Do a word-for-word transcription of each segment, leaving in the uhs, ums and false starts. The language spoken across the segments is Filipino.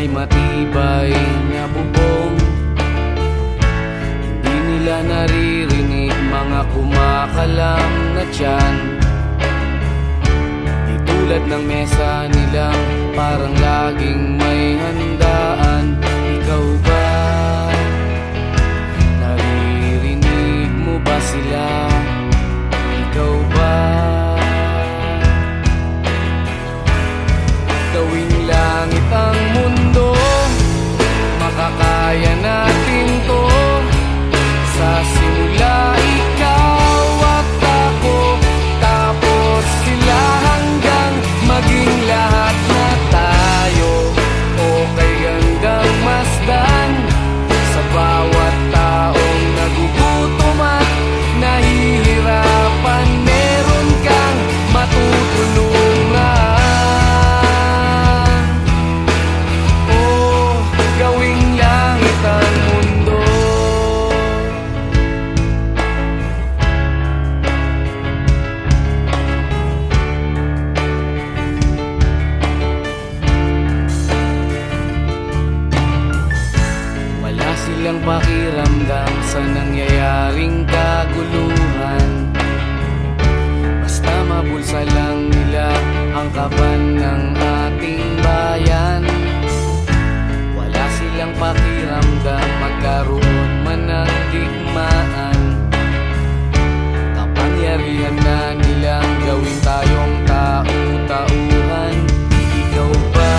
may matibay na bubong. Hindi nila naririnig mga kumakalam na tiyan. Di tulad ng mesa nilang parang laging may handaan. Ikaw ba? Naririnig mo ba sila? Ikaw ba? Gawing langit ang mundo, makakaya natin to. Sa simula ikaw at ako, tapos sila hanggang maging lahat na tayo. Okay hanggang masdan sa bawat taong nagugutom at nahihirapan. Meron kang matutulungan. Oh, gawing langit ang mundo. Wala silang pakiramdam sa nangyayaring kaguluhan. Basta mabulsa lang nila ang kaban ng ating bayan. Wala silang pakiramdam magkaroon man ng digmaan. Kapangyarihan na nilang gawin tayong tau-tauhan. Ikaw ba?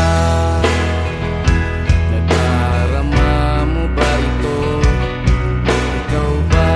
Nadarama mo ba ito? Ikaw ba?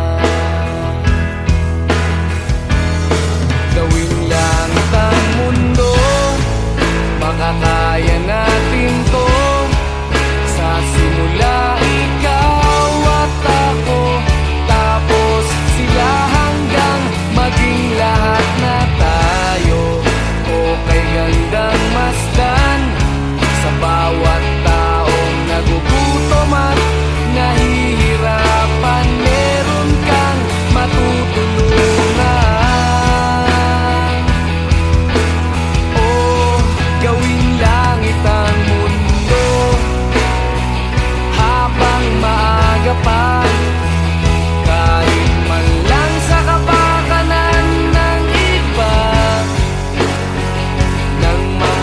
Gawing langit ang mundo, makakaya natin to. Sa simula ikaw at ako, tapos sila hanggang maging lahat na tayo. Okay hanggang masdan sa bawat taong nagugutom at nahihirapan. Meron kang matutulungan. Oh, gawing langit ang mundo habang maaga pa. Kahit man lang sa kapakanan ng iba, ng mga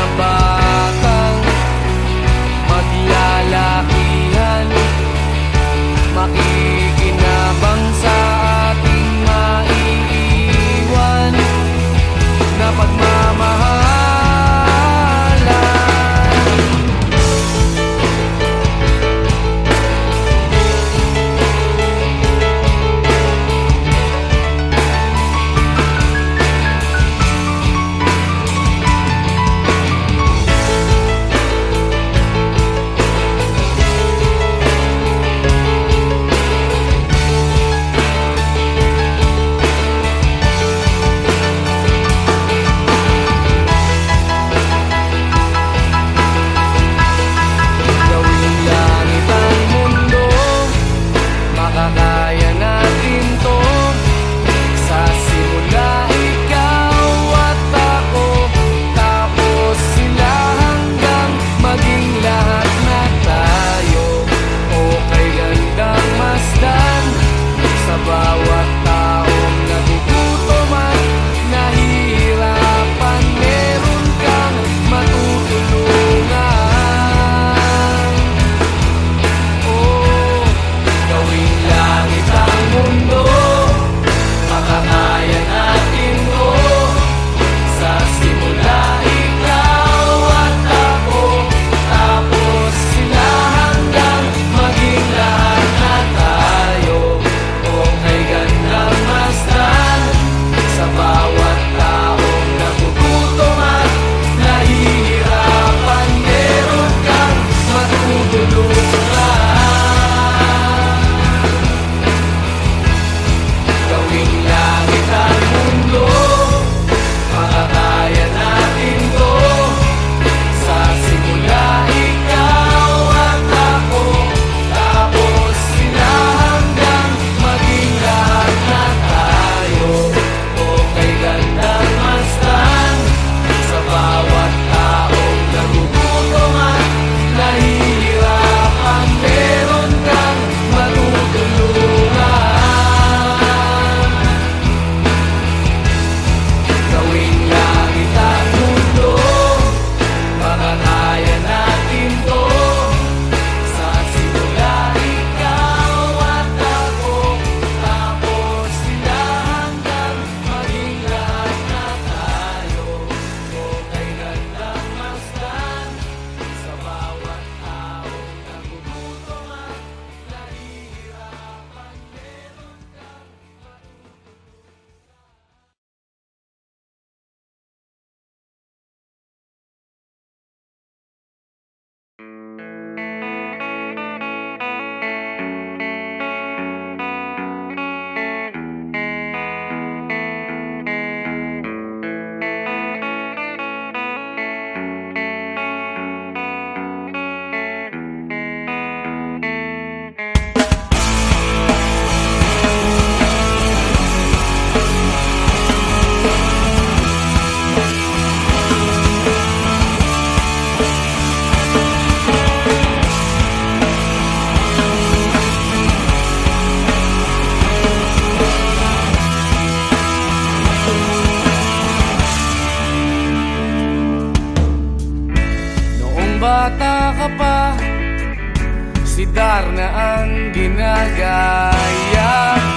bata ka pa, si Darna ang ginagaya.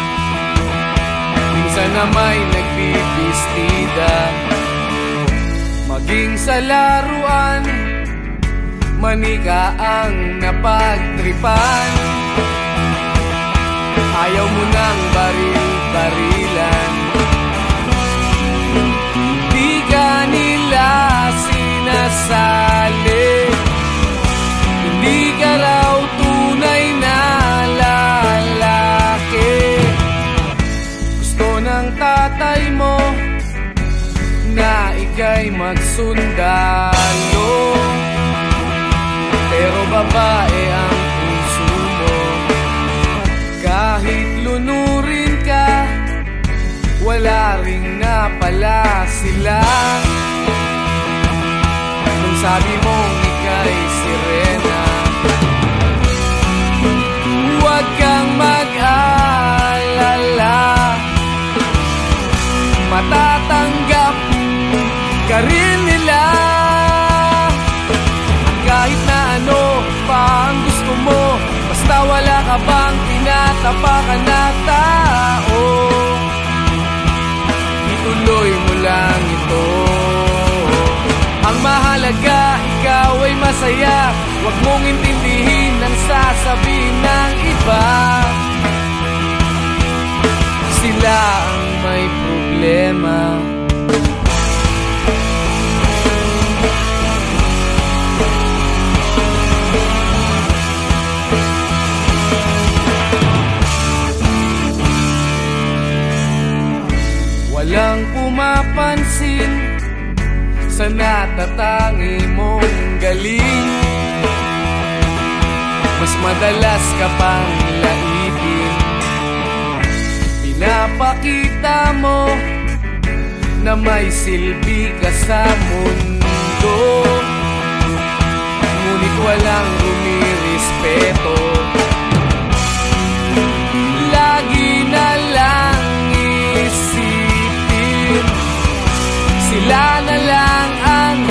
Minsan na may nagbibistida, maging sa laruan, manika ang napagtripan. Ayaw mo nang baril-barilan, di ka nila sinasali. Hindi ka raw tunay na lalaki. Gusto ng tatay mo na ika'y magsundalo, pero babae ang puso mo. Kahit lunurin ka, wala ring napala sila. Nung sabi mong ika'y sirena, huwag kang mag-alala, matatanggap ka rin nila. At kahit na ano pa ang gusto mo, basta wala ka bang tinatapakan na tao, ituloy mo lang ito. Ang mahalaga, ikaw ay masaya. Huwag mong intindihin ang sasabihin ng iba. Sila ang may problema. Walang pumapansin sa natatangi mong galing. Mas madalas ka pang laipin, pinapakita mo na may silbi ka sa mundo. Ngunit walang rumirespeto, lagi na lang isipin sila na lang ang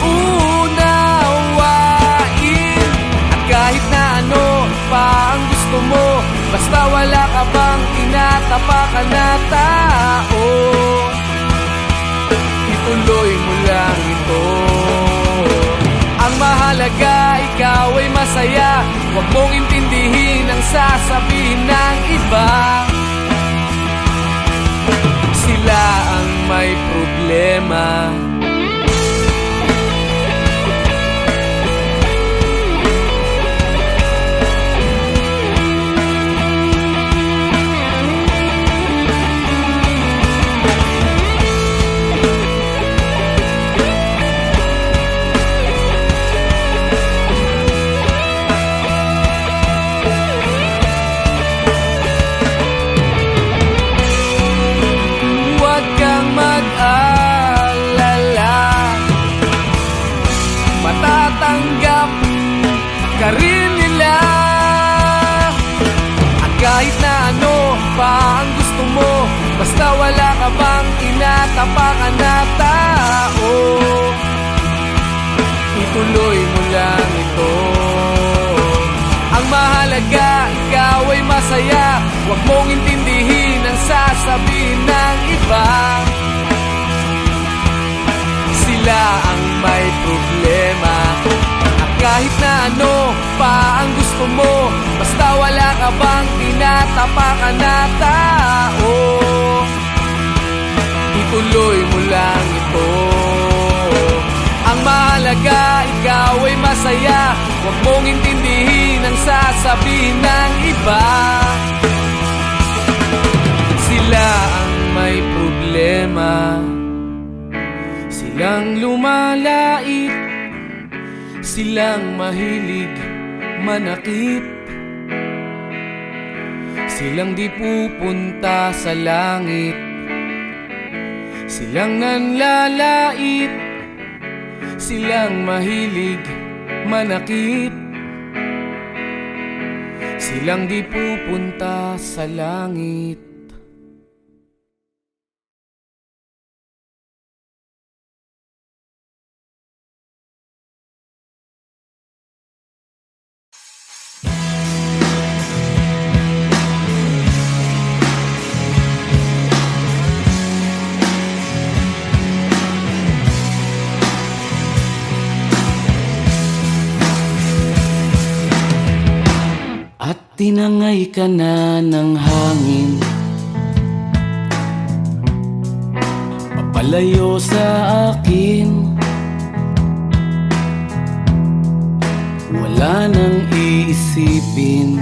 unawain. At kahit na ano pa ang gusto mo, basta wala ka bang tinatapakan na tao, ituloy mo lang ito. Ang mahalaga, ikaw ay masaya. Huwag mong intindihin ang sasabihin ng iba. Sila ang may problema. Matatanggap ka rin nila. At kahit na ano pa ang gusto mo, basta wala ka bang tinatapakan na tao, ituloy mo lang ito. Ang mahalaga, ikaw ay masaya. Huwag mong intindihin ang sasabihin ng iba. Sila ang may problema. At kahit na ano pa ang gusto mo, basta wala ka bang tinatapakan na tao, ituloy mo lang ito. Ang mahalaga, ikaw ay masaya. Huwag mong intindihin ang sasabihin ng iba. Sila ang may problema. Silang lumalait, silang mahilig manakit, silang di pupunta sa langit, silang nanlalait, silang mahilig manakit, silang di pupunta sa langit. tinangay ka na ng hangin, papalayo sa akin. Wala nang iisipin,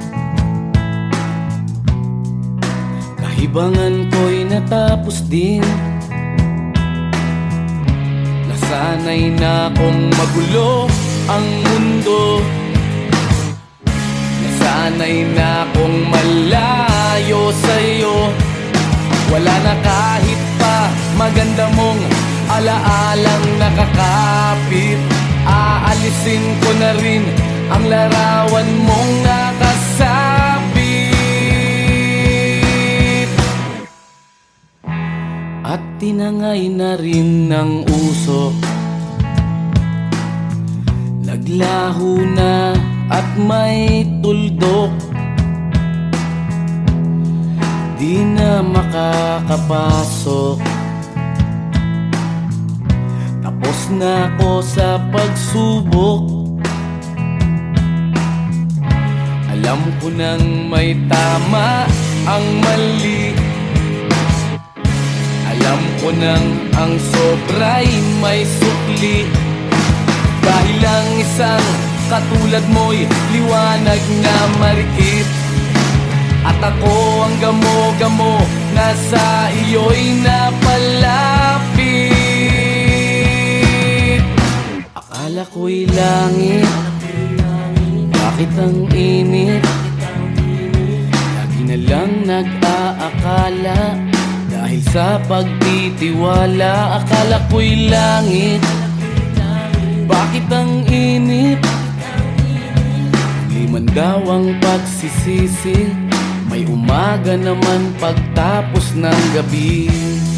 kahibangan ko'y natapos din. Nasanay na kong magulo ang mundo, nasanay na kong malayo sa'yo. Wala na kahit pa maganda mong alaalang nakakapit. Aalisin ko na rin ang larawan mong nakasabit. At tinangay na rin ng usok, naglaho na at may tuldok. Di na makakapasok, tapos na ako sa pagsubok. Alam ko nang may tama ang mali, alam ko nang ang sobra'y may sukli. Dahil ang isang katulad mo'y liwanag na marikit, at ako ang gamo-gamo na sa iyo'y napalapit. Akala ko'y langit, bakit ang init? Lagi na lang nag-aakala, dahil sa pagtitiwala. Akala ko'y langit, bakit ang init? Di man daw ang pagsisisi, may umaga naman pagtapos ng gabi.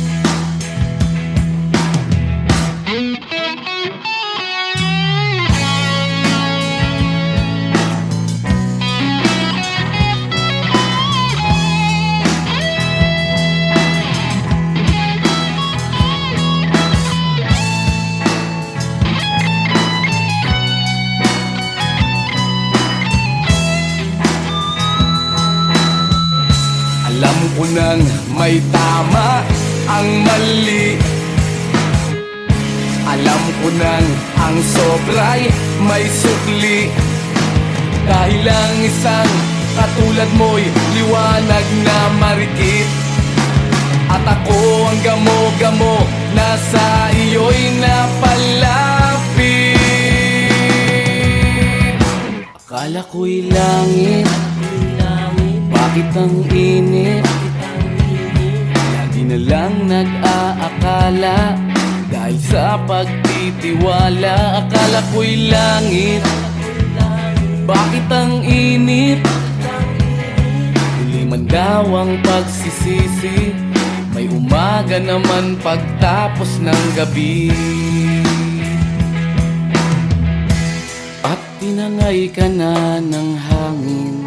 Alam ko nang may tama ang mali, alam ko nang ang sobra'y may sukli. Dahil ang isang katulad mo'y liwanag na marikit, at ako ang gamo-gamo na sa iyo'y napalapit. Akala ko'y langit, bakit ang init? Lagi na lang nag-aakala, dahil sa pagtitiwala. Akala ko'y langit, bakit ang init? Huli man daw ang pagsisisi, may umaga naman pagtapos ng gabi. At tinangay ka na ng hangin,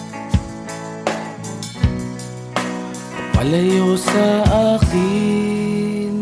palayo sa akin.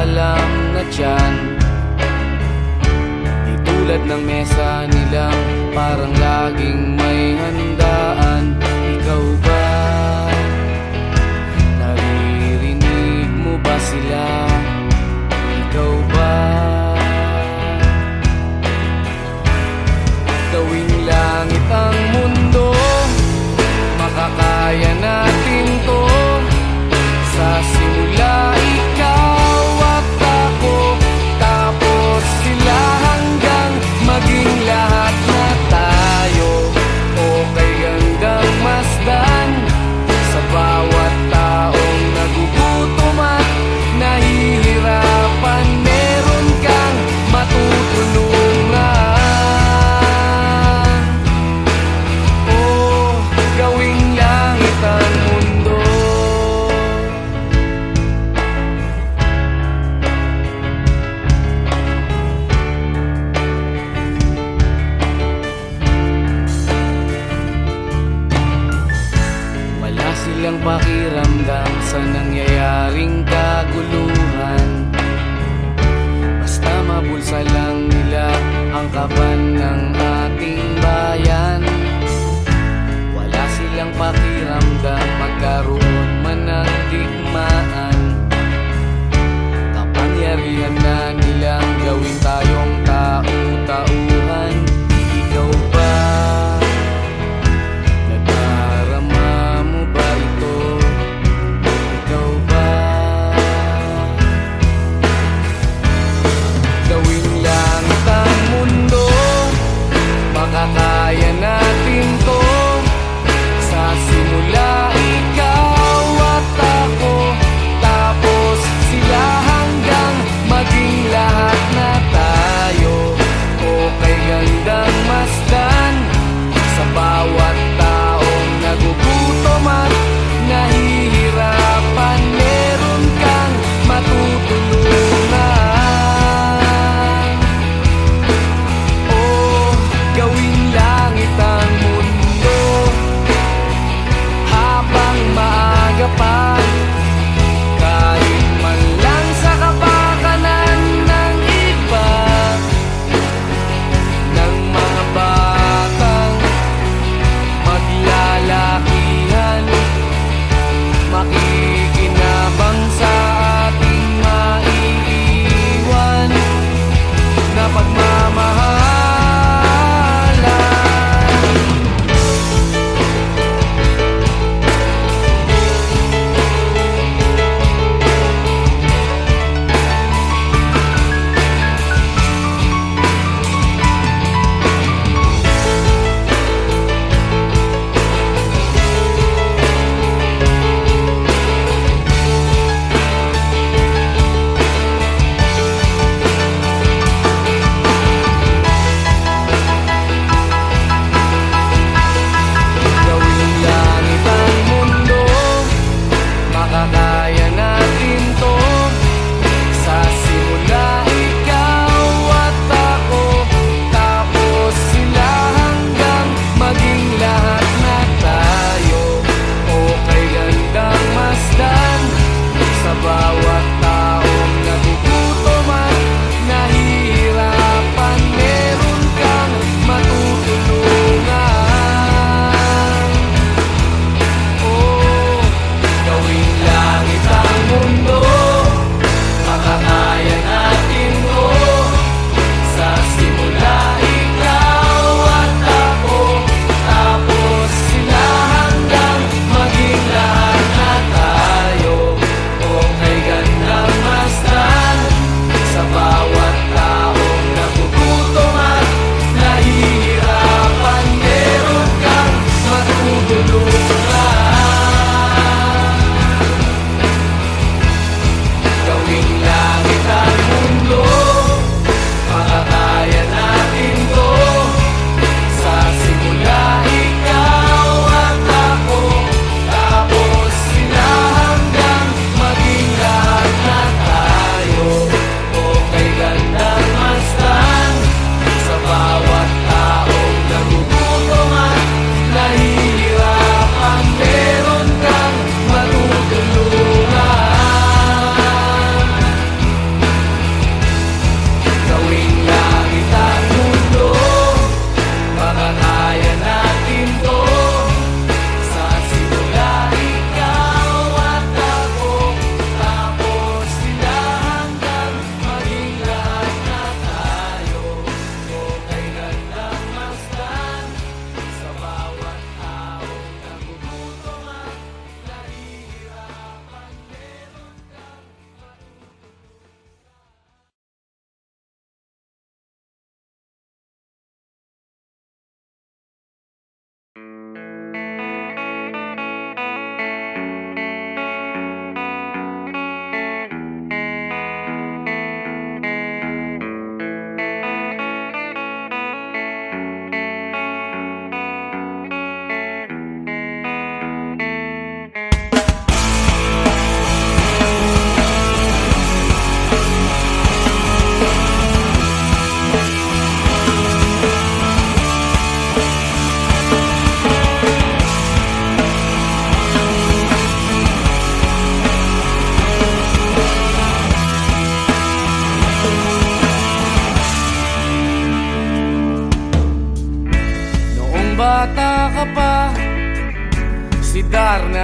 alam na dyan di tulad ng mesa nilang parang laging may handaan. Ikaw ba? Naririnig mo ba sila? Ikaw ba? Gawing langit ang mundo, makakaya natin to. Sa simula ikaw at ako, tapos sila hanggang maging lahat na tayo. Okay hanggang masdan sa bawat taong nagugutom at nahihirapan. Meron kang matutulungan. Oh, gawing langit ang mundo. Wala silang pakiramdam sa nangyayaring kaguluhan. Basta mabulsa lang nila ang kaban ng ating bayan. Wala silang pakiramdam magkaroon man ng digmaan. Kapangyarihan na nilang gawin tayong tau-tauhan. Ikaw ba? Nadarama mo ba ito? Ikaw ba? Gawing langit ang mundo, makakaya natin to. Sa simula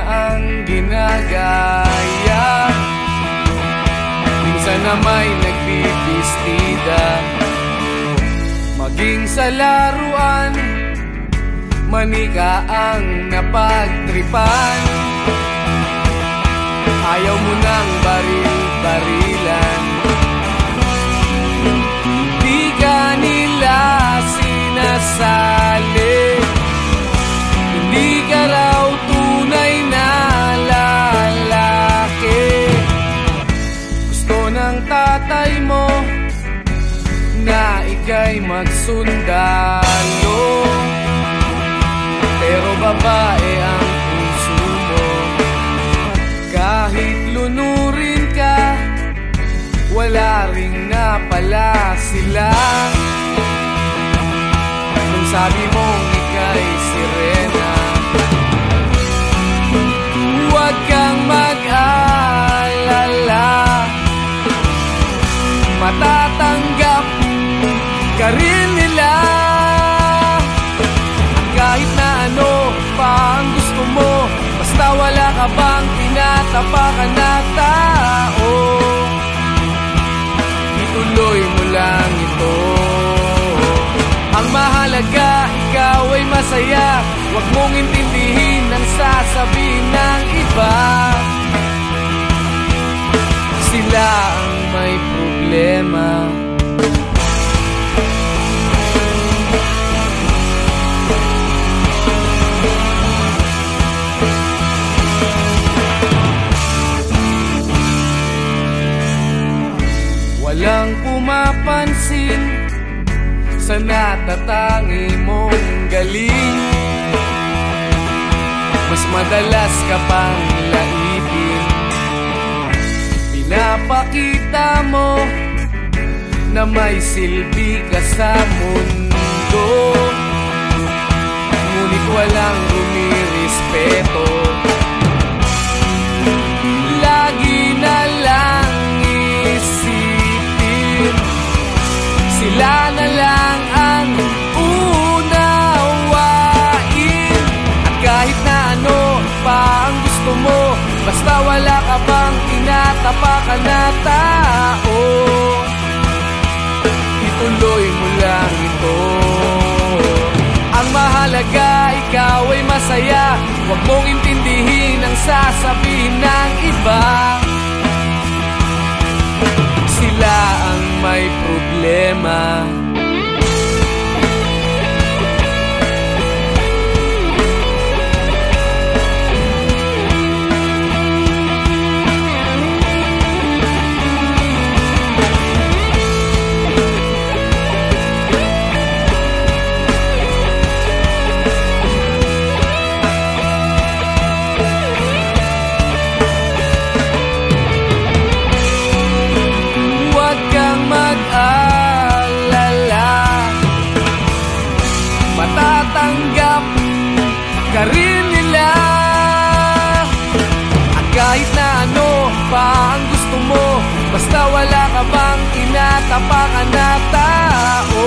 ang ginagaya. Minsan na may nagbibistida, maging sa laruan, manika ang napagtripan. Ayaw mo nang baril-barilan, di ka nila sinasali. Hindi ka raw tunay na lalaki. Gusto ng tatay mo na ika'y magsundalo, pero babae ang puso mo. Kahit lunurin ka, wala ring napala sila. Nung sabi mong ika'y sirena, huwag kang mag-alala, matatanggap ka rin nila. Kahit na ano pa ang gusto mo, basta wala ka bang tinatapakan na tao, ituloy mo lang ito. Ang mahalaga, ikaw ay masaya. Huwag mong intindihin ang sasabihin ng iba. Sila ang may problema. Walang pumapansin sa natatangi mong galing. Mas madalas ka pang laipin, pinapakita mo na may silbi ka sa mundo. Ngunit walang rumirespeto, lagi na lang isipin sila na lang ang unawain. At kahit na ano pa ang gusto mo, basta wala ka bang tinatapakan na tao, ituloy mo lang ito. Ang mahalaga, ikaw ay masaya. Huwag mong intindihin ang sasabihin ng iba. Sila ang may problema. Matatanggap ka rin nila. At kahit na ano pa ang gusto mo, basta wala ka bang tinatapakan na tao,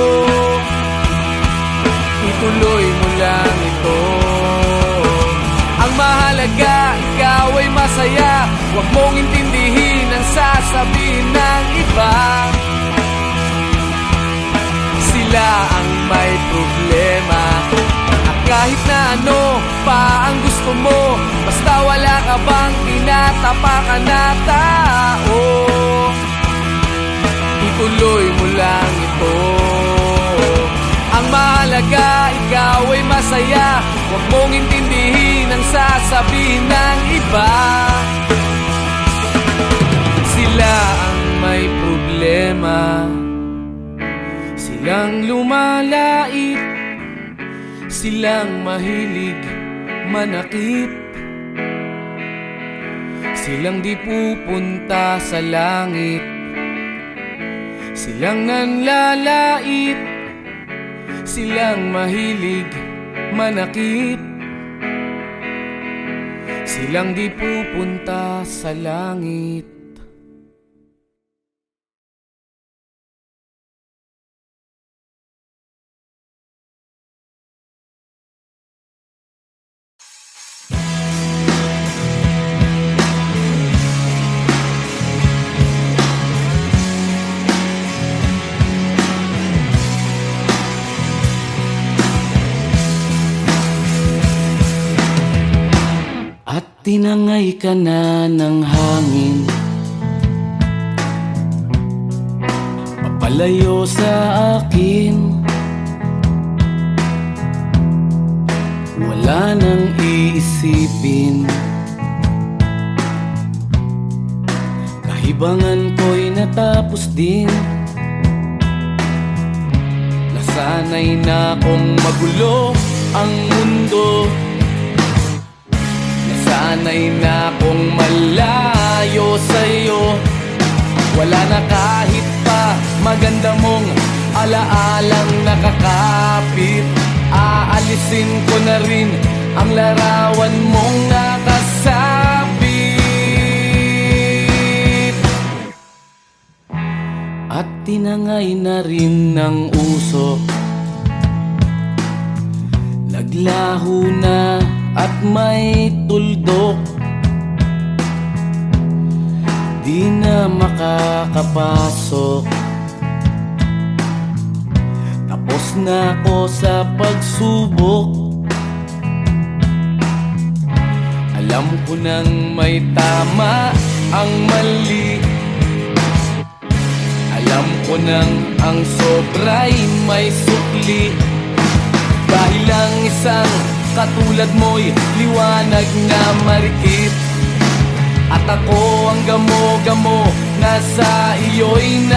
ituloy mo lang ito. Ang mahalaga, ikaw ay masaya. Huwag mong intindihin ang sasabihin ng iba. Sila ang may problema. At kahit na ano pa ang gusto mo, basta wala ka bang tinatapakan na tao, ituloy mo lang ito. Ang mahalaga, ikaw ay masaya. Huwag mong intindihin ang sasabihin ng iba. Sila ang may problema. Silang lumalait, silang mahilig manakit, silang di pupunta sa langit, silang nanlalait, silang mahilig manakit, silang di pupunta sa langit. tinangay ka na ng hangin, papalayo sa akin. Wala nang iisipin, kahibangan ko'y natapos din. Nasanay na kong magulo ang mundo, nasanay na kong malayo sa'yo. Wala na kahit pa maganda mong alaalang nakakapit. Aalisin ko na rin ang larawan mong nakasabit. At tinangay na rin ng usok, naglaho na at may tuldok. Di na makakapasok, tapos na ako sa pagsubok. Alam ko nang may tama ang mali, alam ko nang ang sobra'y may sukli. Dahil lang isang katulad mo'y liwanag na marikit, at ako ang gamo-gamo na sa iyo'y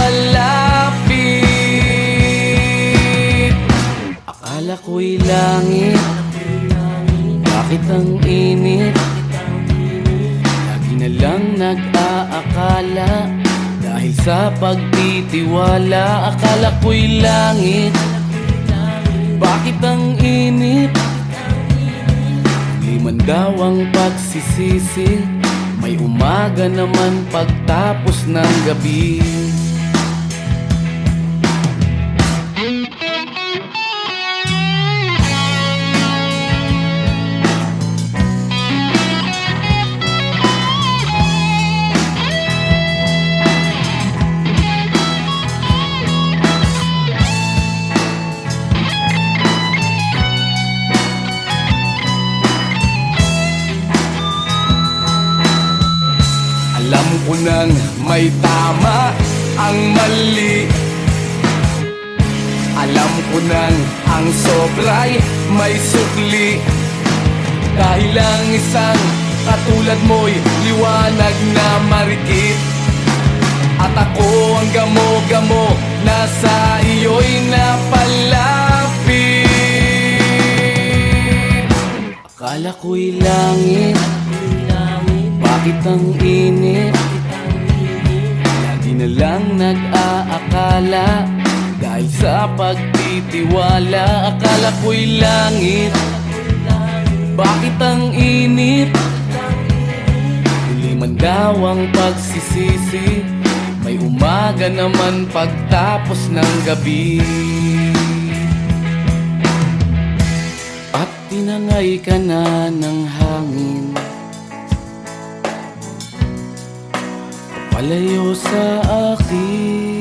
napalapit. Akala ko'y langit, bakit ang init? Lagi na lang nag-aakala, dahil sa pagtitiwala. Akala ko'y langit, bakit ang init? Di man daw ang pagsisisi, may umaga naman pagtapos ng gabi. Alam ko nang may tama ang mali, alam ko nang ang sobra'y may sukli. Dahil lang isang katulad mo'y liwanag na marikit, at ako ang gamo-gamo na sa iyo'y napalapit. Akala ko'y langit, bakit ang init? Lagi na lang nag-aakala, dahil sa pagtitiwala. Akala ko'y langit, bakit ang init? Huli man daw ang pagsisisi, may umaga naman pagtapos ng gabi. At tinangay ka na ng hangin, palayo sa akin.